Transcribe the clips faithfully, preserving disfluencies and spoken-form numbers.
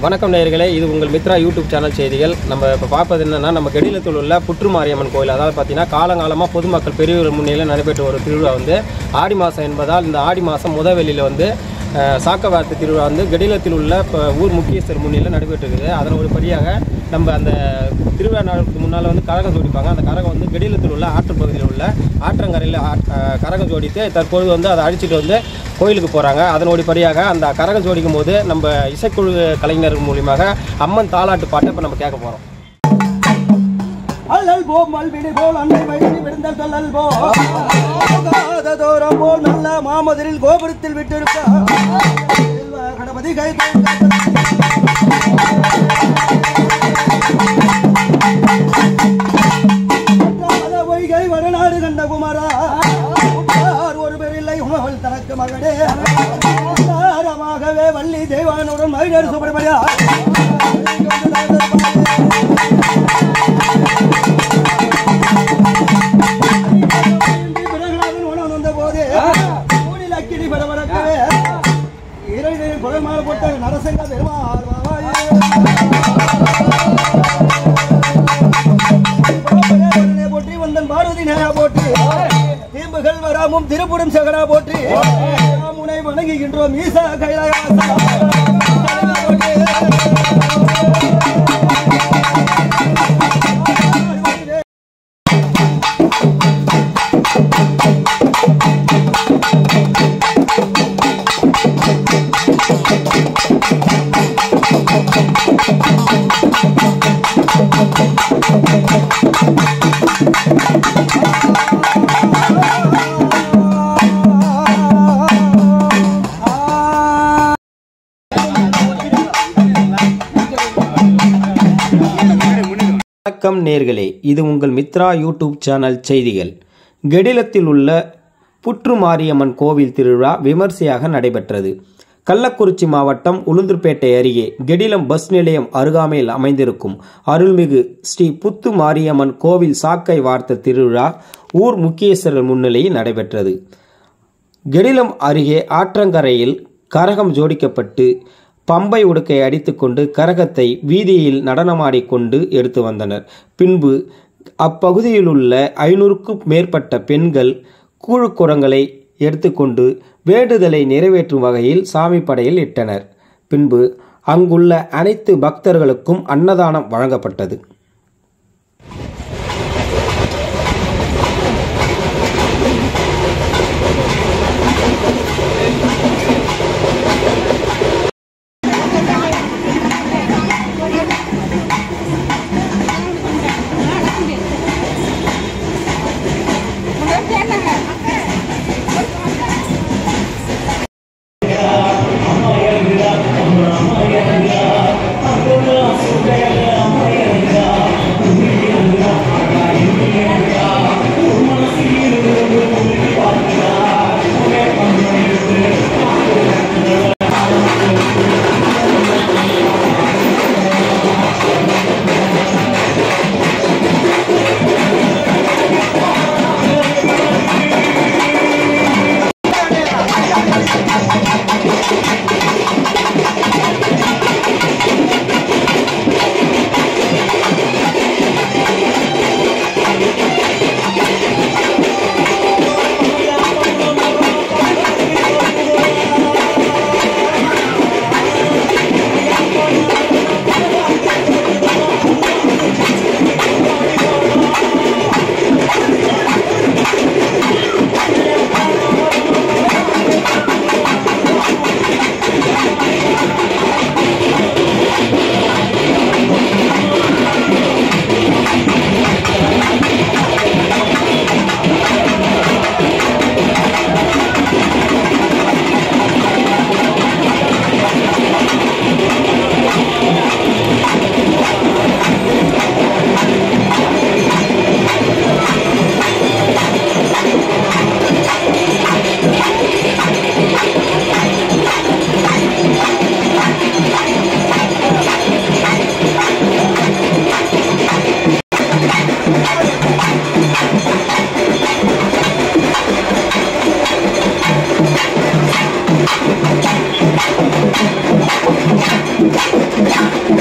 வணக்கம் நேயர்களே, இது உங்கள் மித்ரா யூடியூப் சேனல் செய்திகள். நம்ம இப்போ பார்ப்பது என்னென்னா, நம்ம கெடிலத்தில் உள்ள புற்று மாரியம்மன் கோயில். அதாவது பார்த்தீங்கன்னா காலங்காலமாக பொதுமக்கள் பெரியவர் முன்னிலையில் நடைபெற்ற ஒரு திருவிழா வந்து ஆடி மாதம் என்பதால் இந்த ஆடி மாதம் முதல் வெளியில் வந்து சாக்கவார்த்து திருவிழா வந்து கெடிலத்தில் உள்ள ஊர் முக்கியஸ்தர் முன்னிலையில் நடைபெற்றிருக்குது. அதன் ஒரு படியாக நம்ம அந்த திருவிழா நாளுக்கு முன்னால் வந்து கரகம் ஜோடிப்பாங்க. அந்த கரகம் வந்து கெடிலத்தில் உள்ள ஆற்று பகுதியில் உள்ள ஆற்றங்கரையில் கரகம் ஜோடித்து தற்போது வந்து அதை அழிச்சிட்டு வந்து கோயிலுக்கு போகிறாங்க. அதனோட படியாக அந்த கரகம் ஜோடிக்கும் போது நம்ம இசைக்குழு கலைஞர்கள் மூலியமாக அம்மன் தாலாட்டு பாட்டை இப்போ நம்ம கேட்க போகிறோம். அல்லல் போ மல்வினி போல் அன்னை வைணி விடுந்தல் சொல்லல் போ தோரம் போல் நல்ல மாமதுரில் கோபுரத்தில் விட்டிருக்க கணபதி கை பொய்கை வடநாடு கண்ட குமாரா ஒரு பேரில்லை உணவல் தனக்கு மகனே தாரமாகவே வள்ளி தெய்வானுடன் மகிழர் சுப்பிரமணியா குழந்தை போட்ட நரசங்க பெருமாள் போற்றி வந்தன் பார்வதி நேரா போற்றி தீம்புகள் வராமும் திருப்புடும் சகரா போற்றி முனை வணங்குகின்றோம் ஈசா கைலாசா வணக்கம் நேர்களே, இது உங்கள் மித்ரா யூடியூப் சேனல் செய்திகள். கெடிலத்தில் உள்ள புற்று மாரியம்மன் கோவில் திருவிழா விமர்சையாக நடைபெற்றது. கள்ளக்குறிச்சி மாவட்டம் உளுந்தூர்பேட்டை அருகே கெடிலம் பஸ் நிலையம் அருகாமையில் அமைந்திருக்கும் அருள்மிகு ஸ்ரீ புத்து மாரியம்மன் கோவில் சாக்கை வார்த்த திருவிழா ஊர் முக்கியஸ்தர்கள் முன்னிலையில் நடைபெற்றது. கெடிலம் அருகே ஆற்றங்கரையில் கரகம் ஜோடிக்கப்பட்டு பம்பை உடுக்கை அடித்துக்கொண்டு கரகத்தை வீதியில் நடனமாடிக்கொண்டு எடுத்து வந்தனர். பின்பு அப்பகுதியில் உள்ள ஐநூறுக்கும் மேற்பட்ட பெண்கள் கூழுக்குரங்களை எடுத்துக்கொண்டு வேண்டுதலை நிறைவேற்றும் வகையில் சாமி படையில் இட்டனர். பின்பு அங்குள்ள அனைத்து பக்தர்களுக்கும் அன்னதானம் வழங்கப்பட்டது. அம்மா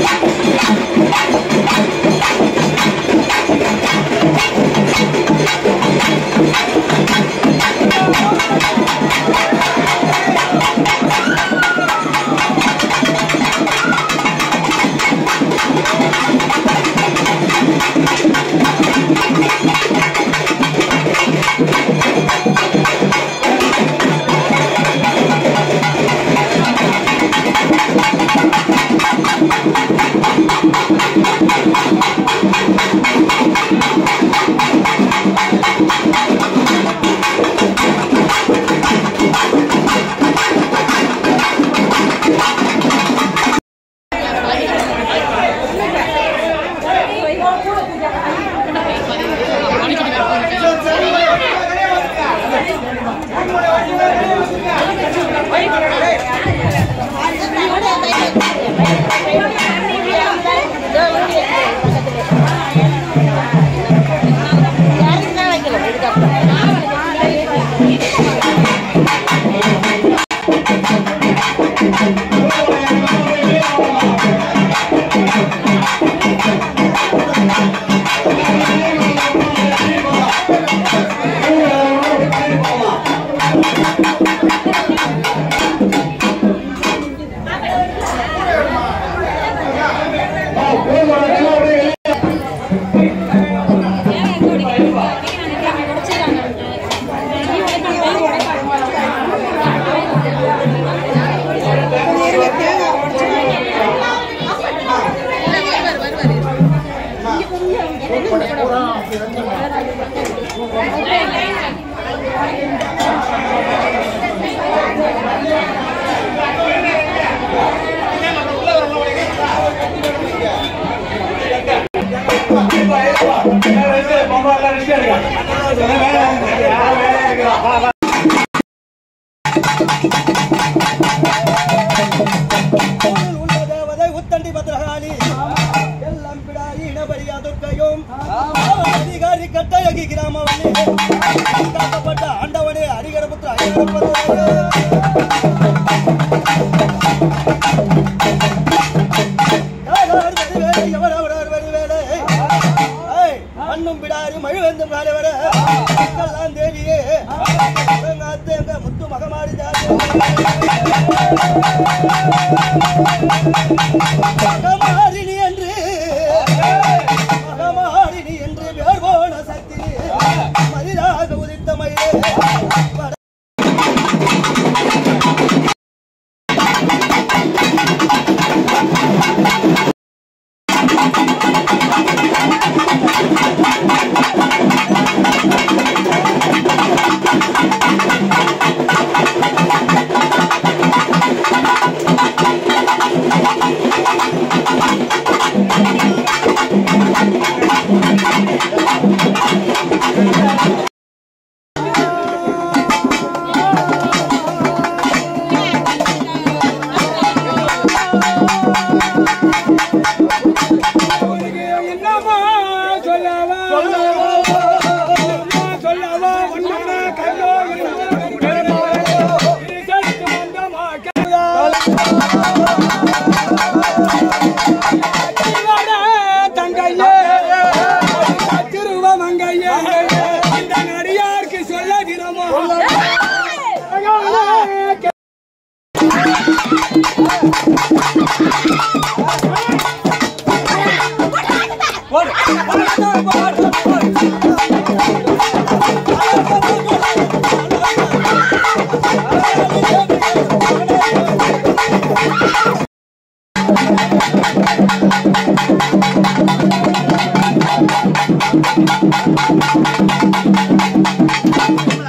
உத்தண்டி பத்ரகாளி எல்லாம் பிடாரி இனபரியா துர்க்கையும் அதிகாரி கட்டழகி கிராமவனே காக்கப்பட்ட ஆண்டவனே ஹரிகரபுத்திர மண்ணும் பிடாரி மழை வந்தும் காலை வர தேவியே முத்து மகமாரி மகமாரிணி என்று மகமாரிணி என்று பேர் போன சக்தி மதிதாக உதித்த மயிலே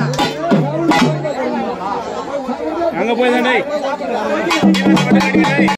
அங்க போய் தானே